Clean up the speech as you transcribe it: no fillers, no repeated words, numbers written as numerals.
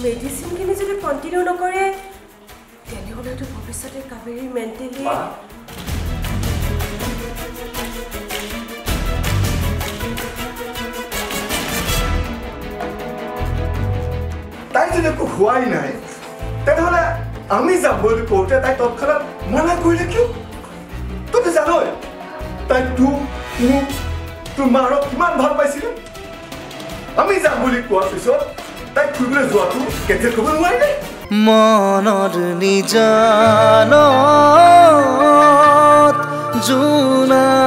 মেডিচিনখিনি যদি কণ্টিনিউ নকৰে তেনেহ'লেতো ভৱিষ্যতে কাবেৰী মেণ্টেলি তাই যদি একো হোৱাই নাই তেনেহ'লে আমি যাম বুলি কওঁতে তাই তৎক্ষণাত মানা কৰিলে কিয় তই জানই তাই তোক মোক তোৰ মাৰক কিমান ভাল পাইছিলে আমি যাম বুলি কোৱাৰ পিছত তাই ফুৰিবলৈ যোৱাটো কেঞ্চেল কৰিব নোৱাৰিলে মনৰ নিজানত জোনা